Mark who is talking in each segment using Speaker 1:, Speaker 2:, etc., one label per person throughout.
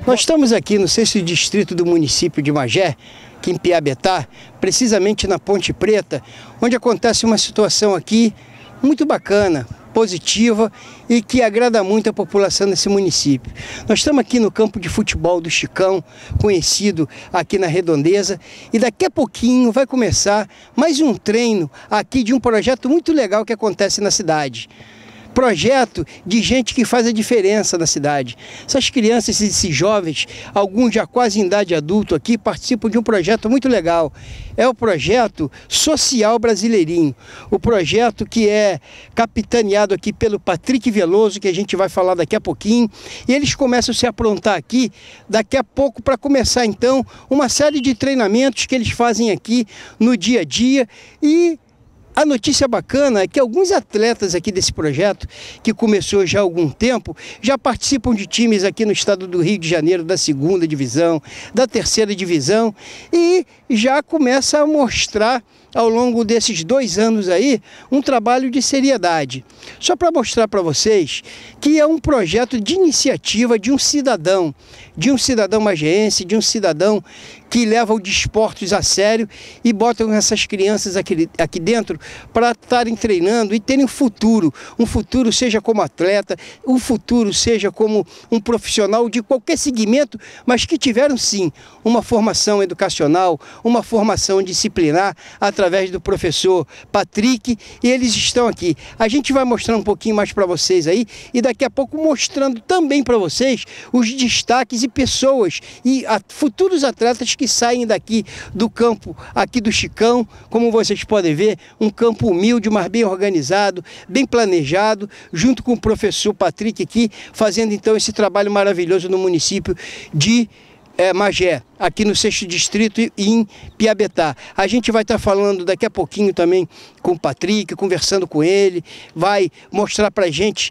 Speaker 1: Nós estamos aqui no 6º distrito do município de Magé, aqui em Piabetá, precisamente na Ponte Preta, onde acontece uma situação aqui muito bacana, positiva e que agrada muito a população desse município. Nós estamos aqui no campo de futebol do Chicão, conhecido aqui na Redondeza, e daqui a pouquinho vai começar mais um treino aqui de um projeto muito legal que acontece na cidade. Projeto de gente que faz a diferença na cidade. Essas crianças, esses jovens, alguns já quase em idade adulta aqui, participam de um projeto muito legal. É o projeto Social Brasileirinho. O projeto que é capitaneado aqui pelo Patrick Veloso, que a gente vai falar daqui a pouquinho. E eles começam a se aprontar aqui, daqui a pouco, para começar então uma série de treinamentos que eles fazem aqui no dia a dia. E a notícia bacana é que alguns atletas aqui desse projeto, que começou já há algum tempo, já participam de times aqui no estado do Rio de Janeiro, da 2ª divisão, da 3ª divisão, e já começa a mostrar ao longo desses 2 anos aí, um trabalho de seriedade. Só para mostrar para vocês que é um projeto de iniciativa de um cidadão mageense, de um cidadão que leva o desportos a sério e botam essas crianças aqui dentro para estarem treinando e terem um futuro seja como atleta, um futuro seja como um profissional de qualquer segmento, mas que tiveram sim uma formação educacional, uma formação disciplinar através do professor Patrick, e eles estão aqui. A gente vai mostrar um pouquinho mais para vocês aí e daqui a pouco mostrando também para vocês os destaques e pessoas e futuros atletas que saem daqui do campo aqui do Chicão. Como vocês podem ver, um campo humilde, mas bem organizado, bem planejado, junto com o professor Patrick aqui, fazendo então esse trabalho maravilhoso no município de Magé, aqui no 6º distrito e em Piabetá. A gente vai estar falando daqui a pouquinho também com o Patrick, conversando com ele, vai mostrar pra gente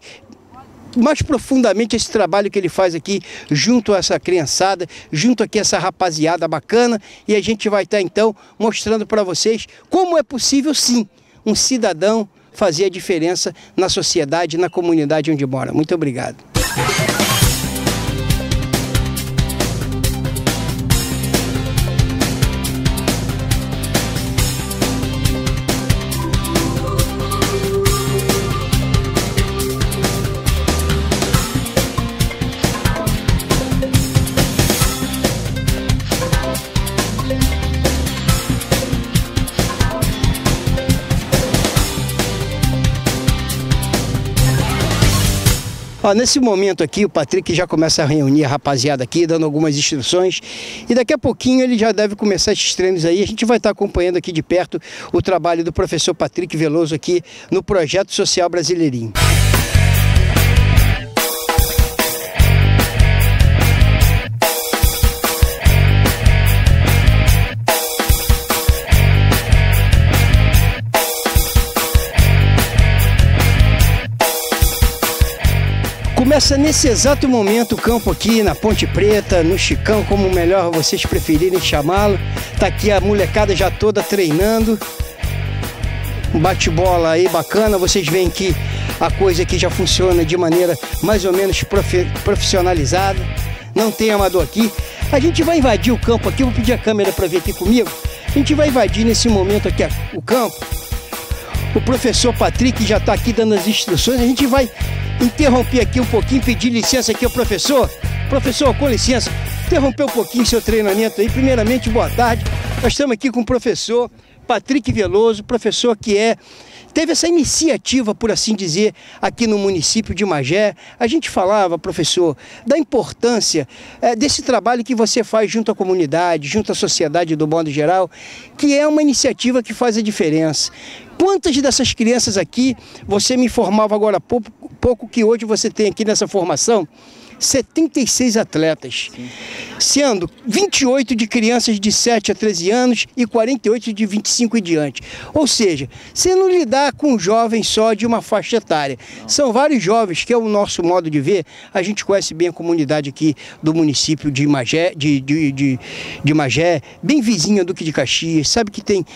Speaker 1: mais profundamente esse trabalho que ele faz aqui junto a essa criançada, junto aqui a essa rapaziada bacana, e a gente vai estar então mostrando para vocês como é possível sim um cidadão fazer a diferença na sociedade, na comunidade onde mora. Muito obrigado. Ó, nesse momento aqui, o Patrick já começa a reunir a rapaziada aqui, dando algumas instruções. E daqui a pouquinho ele já deve começar esses treinos aí. A gente vai estar acompanhando aqui de perto o trabalho do professor Patrick Veloso aqui no Projeto Social Brasileirinho. Começa nesse exato momento o campo aqui na Ponte Preta, no Chicão, como melhor vocês preferirem chamá-lo. Tá aqui a molecada já toda treinando. Um bate-bola aí bacana, vocês veem que a coisa aqui já funciona de maneira mais ou menos profissionalizada. Não tem amador aqui. A gente vai invadir o campo aqui, vou pedir a câmera para ver aqui comigo. A gente vai invadir nesse momento aqui o campo. O professor Patrick já está aqui dando as instruções. A gente vai interromper aqui um pouquinho, pedir licença aqui ao professor. Professor, com licença, interromper um pouquinho seu treinamento aí. Primeiramente, boa tarde. Nós estamos aqui com o professor Patrick Veloso, professor que teve essa iniciativa, por assim dizer, aqui no município de Magé. A gente falava, professor, da importância desse trabalho que você faz junto à comunidade, junto à sociedade do modo geral, que é uma iniciativa que faz a diferença. Quantas dessas crianças aqui, você me informava agora há pouco que hoje você tem aqui nessa formação? 76 atletas, sim, sendo 28 de crianças de 7 a 13 anos e 48 de 25 e diante. Ou seja, você não lidar com jovens só de uma faixa etária. Não. São vários jovens, que é o nosso modo de ver. A gente conhece bem a comunidade aqui do município de Magé, de Magé, bem vizinha do Duque de Caxias, sabe que tem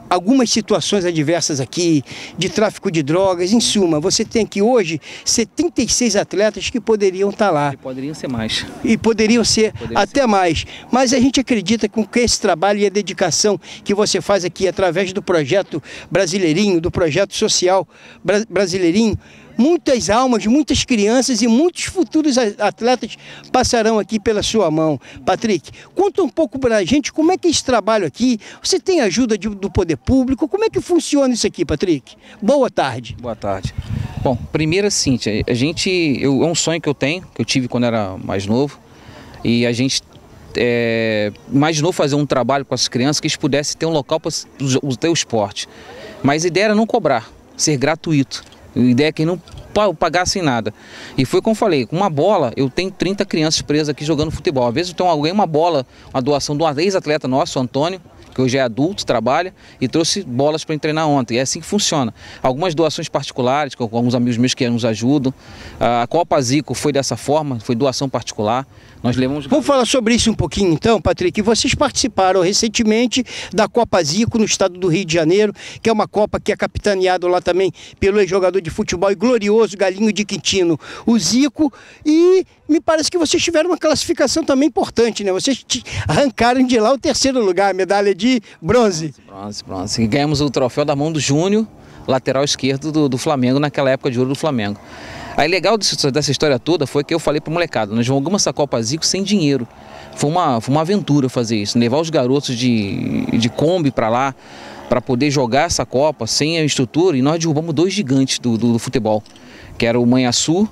Speaker 1: algumas situações adversas aqui, de tráfico de drogas, em suma, você tem aqui hoje 76 atletas que poderiam estar lá.
Speaker 2: E poderiam ser mais.
Speaker 1: E poderiam ser até mais. Mas a gente acredita que com esse trabalho e a dedicação que você faz aqui através do projeto Brasileirinho, do projeto social Brasileirinho, muitas almas, muitas crianças e muitos futuros atletas passarão aqui pela sua mão. Patrick, conta um pouco para a gente como é que é esse trabalho aqui. Você tem ajuda do poder público? Como é que funciona isso aqui, Patrick? Boa tarde.
Speaker 2: Boa tarde. Bom, primeiro assim, é um sonho que eu tenho, que eu tive quando era mais novo, e a gente imaginou fazer um trabalho com as crianças que eles pudessem ter um local para ter o esporte. Mas a ideia era não cobrar, ser gratuito. A ideia é que não pagassem nada. E foi como eu falei, com uma bola, eu tenho 30 crianças presas aqui jogando futebol. Às vezes eu tenho alguém, uma bola, uma doação de um ex-atleta nosso, o Antônio, que hoje é adulto, trabalha, e trouxe bolas para treinar ontem. É assim que funciona. Algumas doações particulares, com alguns amigos meus que nos ajudam. A Copa Zico foi dessa forma, foi doação particular. Nós levamos...
Speaker 1: Vamos falar sobre isso um pouquinho então, Patrick. Vocês participaram recentemente da Copa Zico no estado do Rio de Janeiro, que é uma Copa que é capitaneada lá também pelo ex-jogador de futebol e glorioso Galinho de Quintino, o Zico, e me parece que vocês tiveram uma classificação também importante, né? Vocês arrancaram de lá o terceiro lugar, medalha de bronze.
Speaker 2: Bronze. E ganhamos o troféu da mão do Júnior, lateral esquerdo do Flamengo, naquela época de ouro do Flamengo. Aí legal dessa história toda foi que eu falei para o molecada, nós jogamos essa Copa Zico sem dinheiro. Foi uma aventura fazer isso, levar os garotos de Kombi para lá, para poder jogar essa Copa sem a estrutura, e nós derrubamos 2 gigantes do futebol, que era o Manhuaçu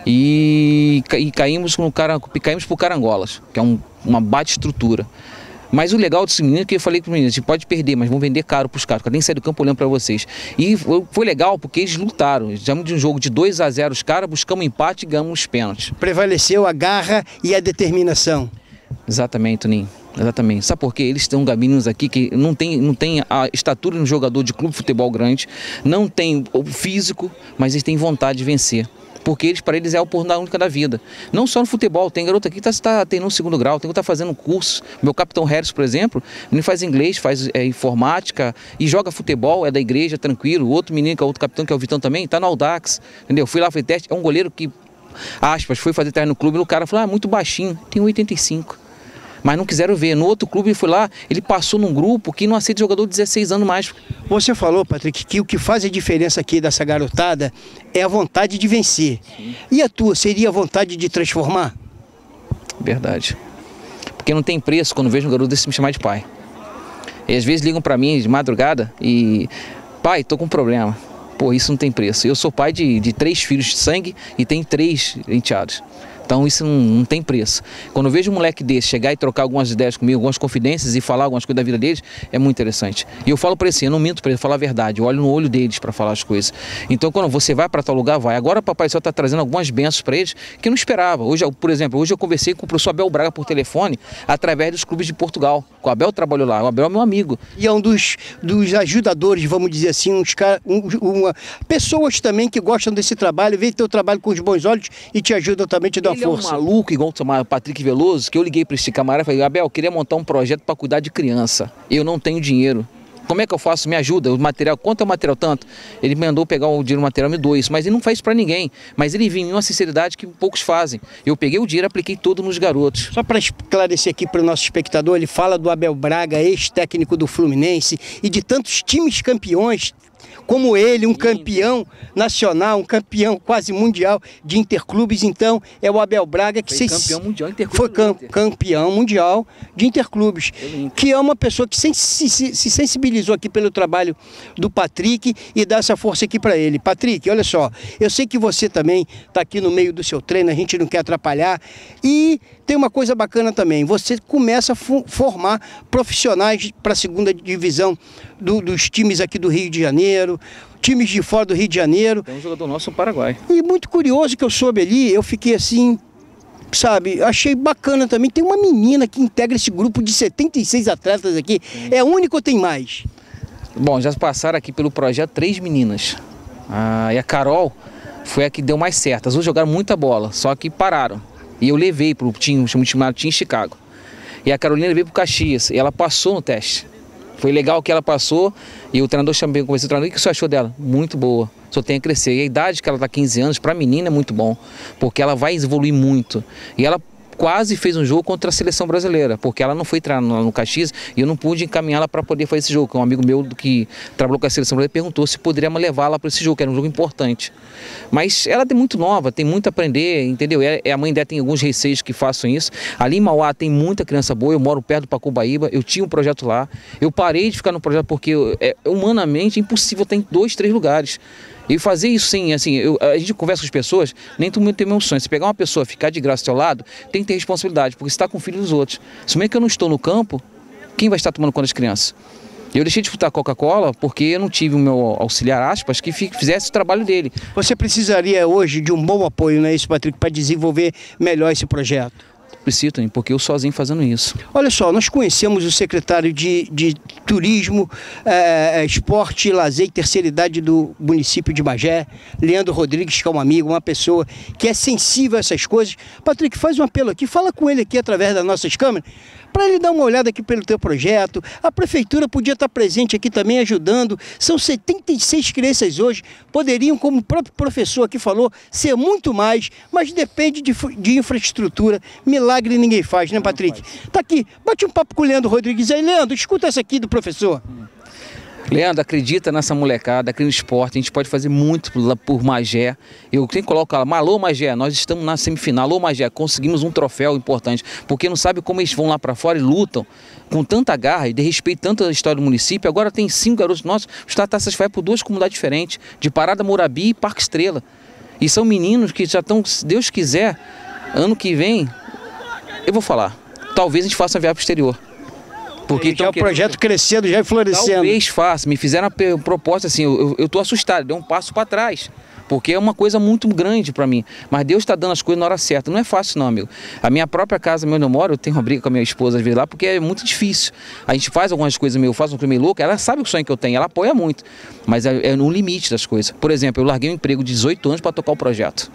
Speaker 2: e caímos para o Carangolas, que é uma bate estrutura. Mas o legal desse menino é que eu falei para os meninos, a gente pode perder, mas vamos vender caro para os caras, porque nem sair do campo olhando para vocês. E foi legal porque eles lutaram, fizemos de um jogo de 2-0 os caras, buscamos empate e ganhamos os pênaltis.
Speaker 1: Prevaleceu a garra e a determinação.
Speaker 2: Exatamente, Toninho. Exatamente. Sabe por quê? Eles têm meninos aqui que não tem a estatura de um jogador de clube de futebol grande, não tem o físico, mas eles têm vontade de vencer. Porque para eles é a oportunidade única da vida. Não só no futebol, tem garoto aqui que está tendo um segundo grau, tem que estar fazendo curso. Meu capitão Harris, por exemplo, ele faz inglês, faz informática e joga futebol, é da igreja, tranquilo. O outro menino, que é outro capitão, que é o Vitão também, está no Audax, entendeu? Fui lá, fiz teste, é um goleiro que, aspas, foi fazer teste no clube e o cara falou, muito baixinho, tem 1,85. Mas não quiseram ver. No outro clube ele foi lá, ele passou num grupo que não aceita jogador de 16 anos mais.
Speaker 1: Você falou, Patrick, que o que faz a diferença aqui dessa garotada é a vontade de vencer. Sim. E a tua, seria a vontade de transformar?
Speaker 2: Verdade. Porque não tem preço quando vejo um garoto desse me chamar de pai. E às vezes ligam pra mim de madrugada e... Pai, tô com um problema. Pô, isso não tem preço. Eu sou pai de 3 filhos de sangue e tenho 3 enteados. Então isso não tem preço. Quando eu vejo um moleque desse chegar e trocar algumas ideias comigo, algumas confidências e falar algumas coisas da vida deles, é muito interessante. E eu falo para eles assim, eu não minto para eles, eu falo a verdade, eu olho no olho deles para falar as coisas. Então quando você vai para tal lugar, vai. Agora o Papai Céu está trazendo algumas bênçãos para eles que eu não esperava. Hoje, por exemplo, hoje eu conversei com o professor Abel Braga por telefone, através dos clubes de Portugal. O Abel trabalhou lá, o Abel é meu amigo.
Speaker 1: E é um dos ajudadores, vamos dizer assim, pessoas também que gostam desse trabalho, veem teu trabalho com os bons olhos e te ajudam também, te dão uma força.
Speaker 2: É um maluco, igual o Patrick Veloso, que eu liguei para esse camarada e falei, Abel, eu queria montar um projeto para cuidar de criança. Eu não tenho dinheiro. Como é que eu faço? Me ajuda. O material, quanto é o material tanto? Ele me mandou pegar o dinheiro do material, me doou isso, mas ele não faz isso para ninguém. Mas ele vinha em uma sinceridade que poucos fazem. Eu peguei o dinheiro e apliquei todo nos garotos.
Speaker 1: Só para esclarecer aqui para o nosso espectador, ele fala do Abel Braga, ex-técnico do Fluminense, e de tantos times campeões, como ele, um campeão nacional, um campeão quase mundial de interclubes. Então é o Abel Braga que
Speaker 2: foi campeão mundial
Speaker 1: foi campeão mundial de interclubes, que é uma pessoa que se sensibilizou aqui pelo trabalho do Patrick e dá essa força aqui para ele. Patrick, olha só, eu sei que você também está aqui no meio do seu treino, a gente não quer atrapalhar, e tem uma coisa bacana também, você começa a formar profissionais para a segunda divisão dos times aqui do Rio de Janeiro, times de fora do Rio de Janeiro.
Speaker 2: Tem um jogador nosso no Paraguai.
Speaker 1: E muito curioso que eu soube ali, eu fiquei assim, sabe, achei bacana também. Tem uma menina que integra esse grupo de 76 atletas aqui. Sim. É único ou tem mais?
Speaker 2: Bom, já passaram aqui pelo projeto 3 meninas. E a Carol foi a que deu mais certo. As duas jogaram muita bola, só que pararam. E eu levei para o time chamado Team Chicago. E a Carolina levei para o Caxias, e ela passou no teste. Foi legal que ela passou e o treinador chamou, conversei com o treinador, o que você achou dela? Muito boa, só tem a crescer. E a idade que ela está 15 anos, para a menina é muito bom, porque ela vai evoluir muito. E ela quase fez um jogo contra a seleção brasileira, porque ela não foi treinar no Caxias e eu não pude encaminhá-la para poder fazer esse jogo. Um amigo meu que trabalhou com a seleção brasileira perguntou se poderíamos levá-la para esse jogo, que era um jogo importante. Mas ela é muito nova, tem muito a aprender, entendeu? A mãe dela tem alguns receios que façam isso. Ali em Mauá tem muita criança boa, eu moro perto do Pacubaíba, eu tinha um projeto lá, eu parei de ficar no projeto porque humanamente é impossível estar em 2, 3 lugares. E fazer isso sim, assim, a gente conversa com as pessoas, nem todo mundo tem meu sonho. Se pegar uma pessoa ficar de graça ao seu lado, tem que ter responsabilidade, porque você está com o filho dos outros. Se bem que eu não estou no campo, quem vai estar tomando conta das crianças? Eu deixei de disputar Coca-Cola porque eu não tive o meu auxiliar, aspas, que fizesse o trabalho dele.
Speaker 1: Você precisaria hoje de um bom apoio, não é isso, Patrick, para desenvolver melhor esse projeto?
Speaker 2: Preciso, porque eu sozinho fazendo isso.
Speaker 1: Olha só, nós conhecemos o secretário de Turismo, Esporte, Lazer e Terceira Idade do município de Magé, Leandro Rodrigues, que é um amigo, uma pessoa que é sensível a essas coisas. Patrick, faz um apelo aqui, fala com ele aqui através das nossas câmeras, para ele dar uma olhada aqui pelo teu projeto. A prefeitura podia estar presente aqui também ajudando. São 76 crianças hoje, poderiam, como o próprio professor aqui falou, ser muito mais, mas depende de infraestrutura. Milagre ninguém faz, né, Patrick? Tá aqui, bate um papo com o Leandro Rodrigues aí. Leandro, escuta essa aqui do professor.
Speaker 2: Leandro, acredita nessa molecada, aqui no esporte, a gente pode fazer muito por Magé. Eu sempre coloco ela, alô Magé, nós estamos na semifinal, alô Magé, conseguimos um troféu importante, porque não sabe como eles vão lá para fora e lutam com tanta garra e de respeito tanto a história do município. Agora tem 5 garotos nossos, o estado Taças vai por 2 comunidades diferentes, de Parada Morabi e Parque Estrela. E são meninos que já estão, se Deus quiser, ano que vem, eu vou falar, talvez a gente faça uma viagem para o exterior.
Speaker 1: Porque já o projeto crescendo, já florescendo.
Speaker 2: Talvez faça, me fizeram a proposta assim, eu estou assustado, deu um passo para trás, porque é uma coisa muito grande para mim, mas Deus está dando as coisas na hora certa, não é fácil não, amigo. A minha própria casa, onde eu moro, eu tenho uma briga com a minha esposa às vezes lá, porque é muito difícil. A gente faz algumas coisas meio, faz um coisa meio louca, ela sabe o sonho que eu tenho, ela apoia muito, mas é no limite das coisas. Por exemplo, eu larguei um emprego de 18 anos para tocar o projeto,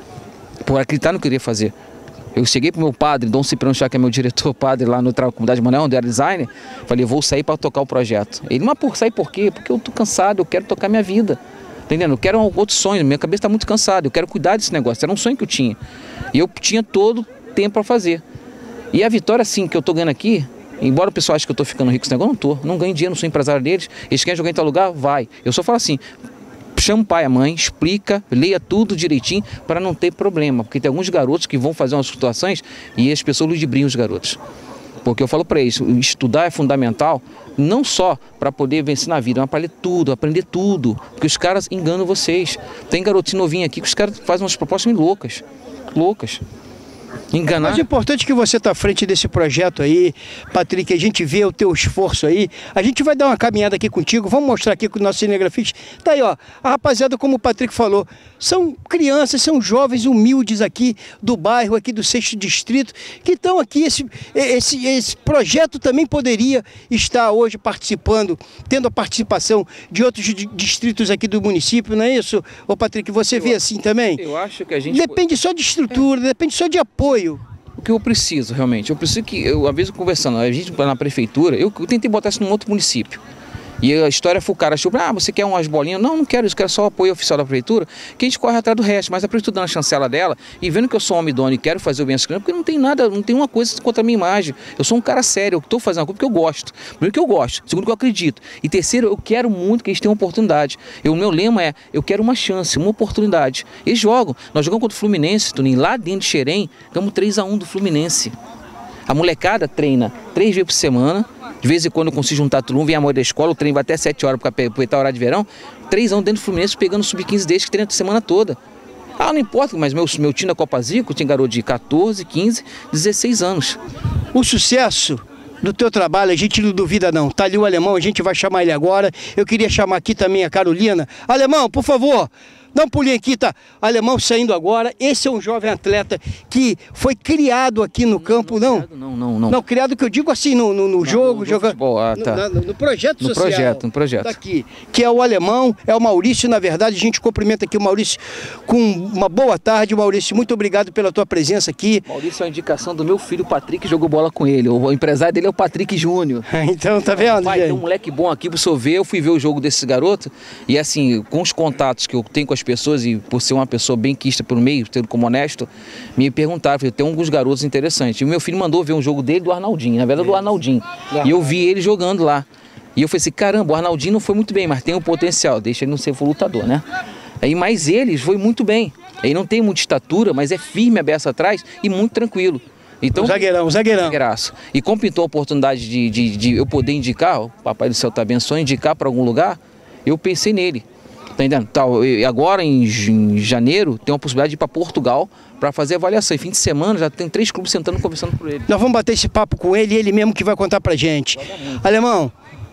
Speaker 2: por acreditar no que eu queria fazer. Eu cheguei pro meu padre, Dom Cipriano Chá, que é meu diretor padre lá no Comunidade Manuel, onde era designer, falei, vou sair para tocar o projeto. Ele, mas sair por quê? Porque eu tô cansado, eu quero tocar minha vida. Entendendo? Eu quero outro sonho, minha cabeça está muito cansada, eu quero cuidar desse negócio, era um sonho que eu tinha. E eu tinha todo o tempo para fazer. E a vitória, sim, que eu tô ganhando aqui, embora o pessoal ache que eu tô ficando rico com esse negócio, não ganho dinheiro, não sou empresário deles, eles querem jogar em tal lugar, vai. Eu só falo assim, chama o pai e a mãe, explica, leia tudo direitinho para não ter problema, porque tem alguns garotos que vão fazer umas situações e as pessoas ludibriam os garotos. Porque eu falo para eles, estudar é fundamental, não só para poder vencer na vida, mas para ler tudo, aprender tudo, porque os caras enganam vocês. Tem garotinho novinho aqui que os caras fazem umas propostas meio loucas. Enganar.
Speaker 1: Mas o importante é que você está à frente desse projeto aí, Patrick, a gente vê o teu esforço aí, a gente vai dar uma caminhada aqui contigo, vamos mostrar aqui com o nosso cinegrafista. Tá aí, ó, a rapaziada, como o Patrick falou, são crianças, são jovens humildes aqui do bairro, aqui do 6º Distrito, que estão aqui, esse projeto também poderia estar hoje participando, tendo a participação de outros distritos aqui do município, não é isso, ô Patrick, você vê assim também?
Speaker 2: Eu acho que a gente...
Speaker 1: Depende só de estrutura, depende só de apoio.
Speaker 2: O que eu preciso, realmente, eu preciso que, uma vez conversando, a gente na prefeitura, eu tentei botar isso num outro município. E a história foi o cara achou, você quer umas bolinhas? Não quero isso, quero só o apoio oficial da prefeitura, que a gente corre atrás do resto, mas a prefeitura dando a chancela dela e vendo que eu sou um homem idôneo e quero fazer o bem às crianças, porque não tem nada, não tem uma coisa contra a minha imagem. Eu sou um cara sério, eu estou fazendo uma coisa porque eu gosto. Primeiro que eu gosto, segundo que eu acredito. E terceiro, eu quero muito que eles tenham oportunidade. O meu lema é, eu quero uma chance, uma oportunidade. Eles jogam, nós jogamos contra o Fluminense, Toninho, lá dentro de Xerém, ganhamos 3-1 do Fluminense. A molecada treina 3 vezes por semana. De vez em quando eu consigo juntar todo mundo, vem a mãe da escola, o treino vai até 7 horas para aproveitar o horário de verão. 3 anos dentro do Fluminense, pegando sub-15 desde que treina a semana toda. Não importa, mas meu time da Copa Zico tinha garoto de 14, 15, 16 anos.
Speaker 1: O sucesso do teu trabalho, a gente não duvida não. Tá ali o Alemão, a gente vai chamar ele agora. Eu queria chamar aqui também a Carolina. Alemão, por favor, Dá um pulinho aqui, tá? Alemão saindo agora. Esse é um jovem atleta que foi criado aqui no campo, não? Não, criado que eu digo assim, no jogo, jogando. No projeto social.
Speaker 2: No projeto.
Speaker 1: Tá aqui. Que é o Alemão, é o Maurício, na verdade, a gente cumprimenta aqui o Maurício com uma boa tarde. Maurício, muito obrigado pela tua presença aqui.
Speaker 2: Maurício é uma indicação do meu filho, Patrick, que jogou bola com ele. O empresário dele é o Patrick Júnior.
Speaker 1: Então, tá vendo?
Speaker 2: Pai, tem um moleque bom aqui pro senhor ver. Eu fui ver o jogo desse garoto e assim, com os contatos que eu tenho com as pessoas e por ser uma pessoa bem quista pelo meio, tendo como honesto, me perguntaram, tem alguns garotos interessantes. E o meu filho mandou ver um jogo dele do Arnaldinho, na verdade do Arnaldinho. E eu vi ele jogando lá. E eu falei assim, caramba, o Arnaldinho não foi muito bem, mas tem um potencial, deixa ele não ser lutador, né? Aí, mas ele foi muito bem. Ele não tem muita estatura, mas é firme a beça atrás e muito tranquilo. Então,
Speaker 1: zagueirão.
Speaker 2: Zagueiraço. E como pintou a oportunidade de eu poder indicar, o Papai do Céu tá abençoando, indicar para algum lugar, eu pensei nele. Tá entendendo? Agora, em janeiro, tem uma possibilidade de ir para Portugal para fazer avaliação. Em fim de semana, já tem 3 clubes sentando conversando com ele.
Speaker 1: Nós vamos bater esse papo com ele e ele mesmo que vai contar pra gente. Alemão,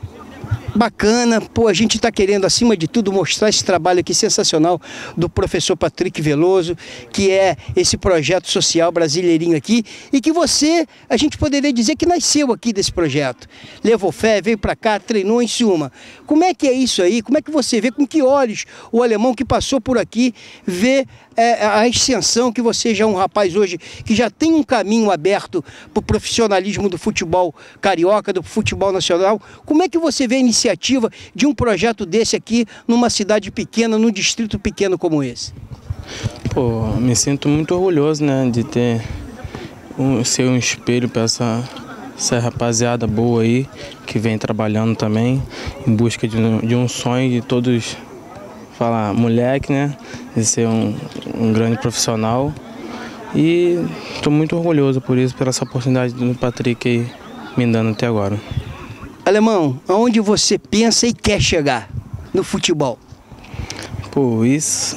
Speaker 1: bacana, pô, a gente está querendo, acima de tudo, mostrar esse trabalho aqui sensacional do professor Patrick Veloso, que é esse projeto social brasileirinho aqui, e que você, a gente poderia dizer que nasceu aqui desse projeto. Levou fé, veio para cá, treinou em suma. Como é que é isso aí? Como é que você vê, com que olhos o alemão que passou por aqui vê a extensão que você já é um rapaz hoje que já tem um caminho aberto para o profissionalismo do futebol carioca, do futebol nacional? Como é que você vê a iniciativa de um projeto desse aqui numa cidade pequena, num distrito pequeno como esse?
Speaker 3: Pô, me sinto muito orgulhoso, né, de ser um espelho para essa rapaziada boa aí que vem trabalhando também em busca de um sonho de todos. Falar moleque, né, de ser um grande profissional, e estou muito orgulhoso por isso, pela essa oportunidade do Patrick aí me dando até agora.
Speaker 1: Alemão, aonde você pensa e quer chegar no futebol?
Speaker 3: Pô, isso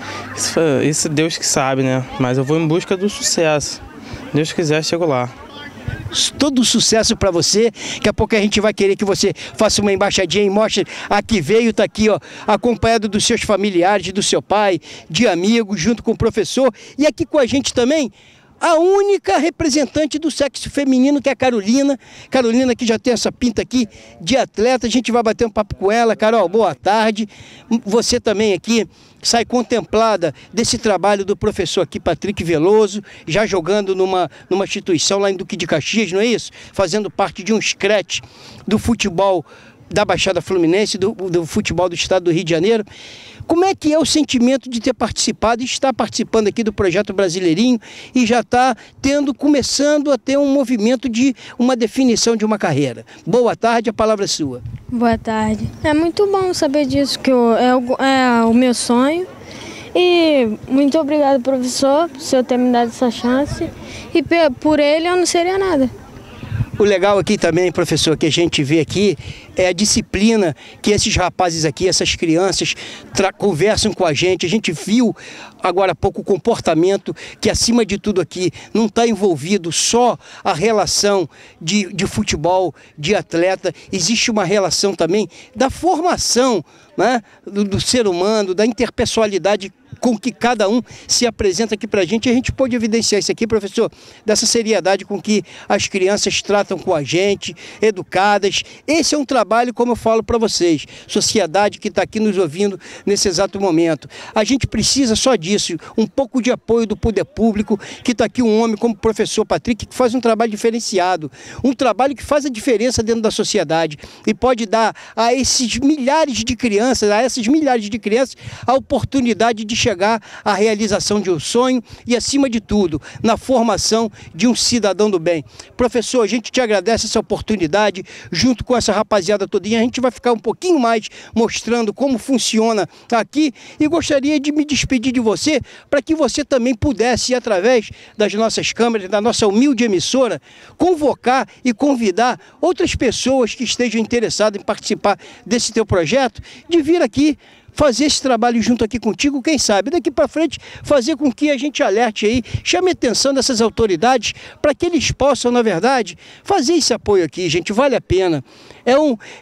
Speaker 3: Deus que sabe, né, mas eu vou em busca do sucesso. Deus quiser, chego lá.
Speaker 1: Todo sucesso para você. Daqui a pouco a gente vai querer que você faça uma embaixadinha e mostre a que veio, tá aqui, ó, acompanhado dos seus familiares, do seu pai, de amigos, junto com o professor. E aqui com a gente também a única representante do sexo feminino, que é a Carolina. Carolina, que já tem essa pinta aqui de atleta. A gente vai bater um papo com ela. Carol, boa tarde. Você também aqui sai contemplada desse trabalho do professor aqui, Patrick Veloso, já jogando numa instituição lá em Duque de Caxias, não é isso? Fazendo parte de um scratch do futebol da Baixada Fluminense, do futebol do estado do Rio de Janeiro. Como é que é o sentimento de ter participado e estar participando aqui do projeto Brasileirinho e já está começando a ter um movimento de uma definição de uma carreira? Boa tarde, a palavra é sua.
Speaker 4: Boa tarde. É muito bom saber disso, que é o meu sonho. E muito obrigado, professor, por você ter me dado essa chance. E por ele eu não seria nada.
Speaker 1: O legal aqui também, professor, que a gente vê aqui é a disciplina que esses rapazes aqui, essas crianças conversam com a gente. A gente viu agora há pouco o comportamento que, acima de tudo aqui, não está envolvido só a relação de futebol, de atleta. Existe uma relação também da formação, né, do ser humano, da interpessoalidade com que cada um se apresenta aqui para a gente. A gente pode evidenciar isso aqui, professor, dessa seriedade com que as crianças tratam com a gente, educadas. Esse é um trabalho, como eu falo para vocês, sociedade que está aqui nos ouvindo nesse exato momento. A gente precisa só disso, um pouco de apoio do poder público, que está aqui um homem como o professor Patrick, que faz um trabalho diferenciado, um trabalho que faz a diferença dentro da sociedade e pode dar a esses milhares de crianças, a oportunidade de chegar à realização de um sonho e, acima de tudo, na formação de um cidadão do bem. Professor, a gente te agradece essa oportunidade, junto com essa rapaziada todinha. A gente vai ficar um pouquinho mais mostrando como funciona aqui e gostaria de me despedir de você para que você também pudesse, através das nossas câmeras, da nossa humilde emissora, convocar e convidar outras pessoas que estejam interessadas em participar desse teu projeto, de vir aqui fazer esse trabalho junto aqui contigo, quem sabe, daqui para frente, fazer com que a gente alerte aí, chame a atenção dessas autoridades para que eles possam, na verdade, fazer esse apoio aqui, gente, vale a pena. É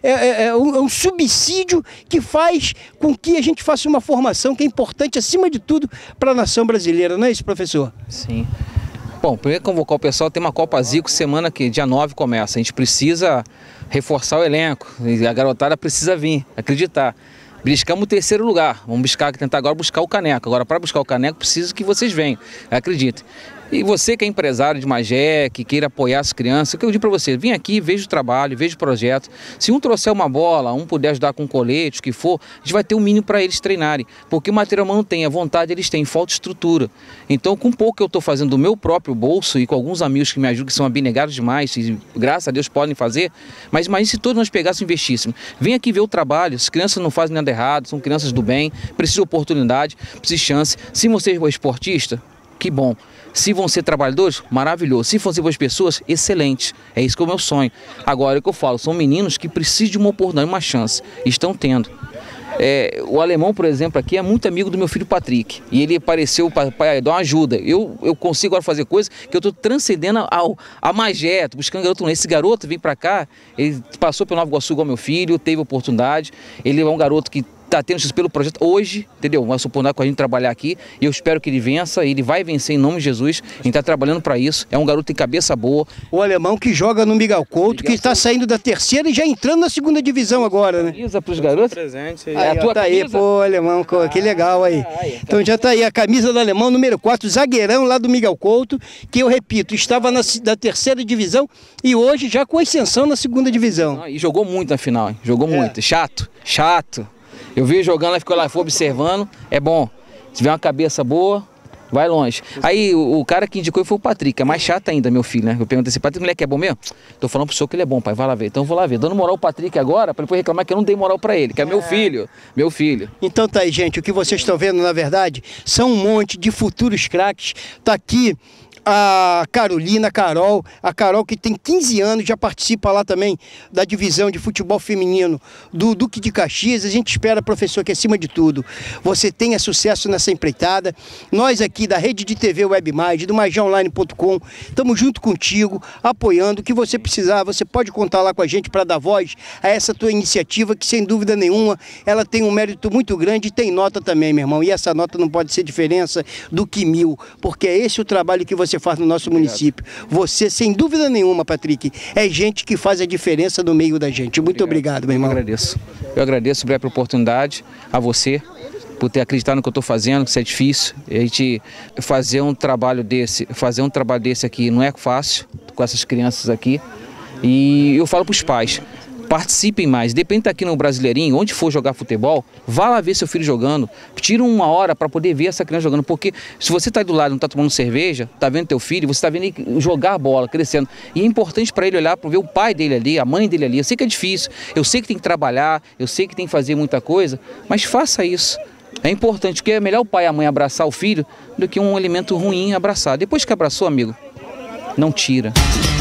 Speaker 1: um subsídio que faz com que a gente faça uma formação que é importante, acima de tudo, para a nação brasileira, não é isso, professor?
Speaker 2: Sim. Bom, primeiro convocar o pessoal, tem uma Copa Zico semana que dia 9 começa. A gente precisa reforçar o elenco, a garotada precisa vir, acreditar. Buscamos o 3º lugar, vamos tentar agora buscar o caneco. Agora, para buscar o caneco, preciso que vocês venham, acreditem. E você que é empresário de Magé, que queira apoiar as crianças, o que eu digo para você, vem aqui, veja o trabalho, veja o projeto. Se um trouxer uma bola, um puder ajudar com colete, o que for, a gente vai ter um mínimo para eles treinarem. Porque o material humano tem, a vontade eles têm, falta estrutura. Então, com pouco que eu estou fazendo do meu próprio bolso e com alguns amigos que me ajudam, que são abnegados demais, e graças a Deus podem fazer, mas imagine se todos nós pegássemos e investíssemos. Vem aqui ver o trabalho, as crianças não fazem nada errado, são crianças do bem, precisam de oportunidade, precisam de chance. Se você é esportista, que bom. Se vão ser trabalhadores, maravilhoso. Se vão ser boas pessoas, excelente. É isso que é o meu sonho. Agora, é o que eu falo, são meninos que precisam de uma oportunidade, uma chance. Estão tendo. O alemão, por exemplo, aqui é muito amigo do meu filho Patrick. E ele apareceu para dar uma ajuda. Eu consigo agora fazer coisas que eu estou transcendendo a Magé, buscando garoto. Esse garoto vem para cá, ele passou pelo Nova Iguaçu igual meu filho, teve oportunidade. Ele é um garoto que está tendo isso pelo projeto hoje, entendeu? Uma oportunidade com a gente trabalhar aqui e eu espero que ele vença, ele vai vencer em nome de Jesus. A gente está trabalhando para isso, é um garoto que tem cabeça boa.
Speaker 1: O alemão que joga no Miguel Couto, que está saindo da 3ª e já entrando na 2ª divisão agora, né?
Speaker 2: Camisa para os garotos.
Speaker 3: Presente.
Speaker 1: Aí, a tua tá camisa? Aí, pô, alemão, que legal aí. Então já tá aí a camisa do alemão, número 4, zagueirão lá do Miguel Couto, que eu repito, estava da 3ª divisão e hoje já com ascensão na 2ª divisão.
Speaker 2: E jogou muito na final, hein? Jogou muito. Chato. Eu vi jogando, ela ficou lá, foi observando, é bom. Se tiver uma cabeça boa, vai longe. Aí o cara que indicou foi o Patrick, é mais chato ainda, meu filho, né? Eu perguntei assim, Patrick, moleque é bom mesmo? Tô falando pro senhor que ele é bom, pai, vai lá ver. Então eu vou lá ver, dando moral ao Patrick agora, pra depois reclamar que eu não dei moral pra ele, que é meu filho.
Speaker 1: Então tá aí, gente, o que vocês estão vendo, na verdade, são um monte de futuros craques. Tá aqui a Carolina, a Carol que tem 15 anos, já participa lá também da divisão de futebol feminino do Duque de Caxias. A gente espera, professor, que acima de tudo você tenha sucesso nessa empreitada. Nós aqui da Rede de TV Web Mais, do magiaonline.com, estamos junto contigo, apoiando. O que você precisar, você pode contar lá com a gente para dar voz a essa tua iniciativa, que sem dúvida nenhuma, ela tem um mérito muito grande e tem nota também, meu irmão. E essa nota não pode ser diferença do que 1000, porque é esse o trabalho que você faz no nosso município. Você, sem dúvida nenhuma, Patrick, é gente que faz a diferença no meio da gente. Muito obrigado, meu irmão.
Speaker 2: Eu agradeço pela oportunidade a você, por ter acreditado no que eu estou fazendo, que isso é difícil. A gente fazer um trabalho desse aqui não é fácil, com essas crianças aqui. E eu falo para os pais, participem mais, depende de estar aqui no Brasileirinho, onde for jogar futebol, vá lá ver seu filho jogando, tira uma hora para poder ver essa criança jogando, porque se você está do lado e não está tomando cerveja, está vendo teu filho, você está vendo ele jogar a bola, crescendo, e é importante para ele olhar, para ver o pai dele ali, a mãe dele ali. Eu sei que é difícil, eu sei que tem que trabalhar, eu sei que tem que fazer muita coisa, mas faça isso. É importante, porque é melhor o pai e a mãe abraçar o filho do que um elemento ruim abraçar. Depois que abraçou, amigo, não tira.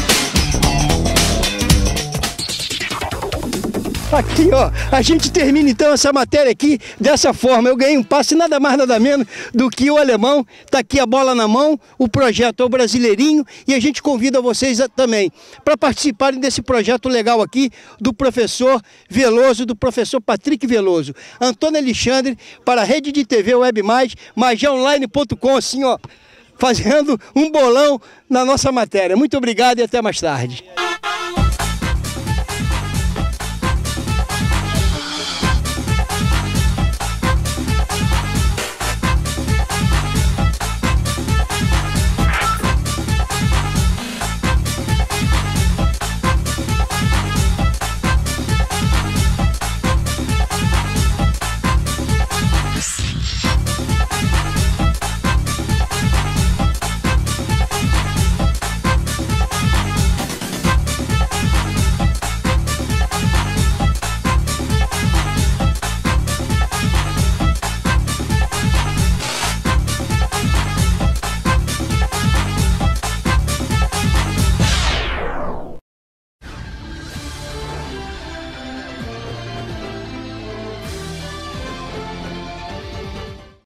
Speaker 1: Aqui, ó, a gente termina então essa matéria aqui dessa forma. Eu ganhei um passe nada mais nada menos do que o alemão. Tá aqui a bola na mão, o projeto é o Brasileirinho e a gente convida vocês também para participarem desse projeto legal aqui do professor Veloso, do professor Patrick Veloso. Antônio Alexandre para a Rede de TV Web Mais, magiaonline.com, assim, ó, fazendo um bolão na nossa matéria. Muito obrigado e até mais tarde.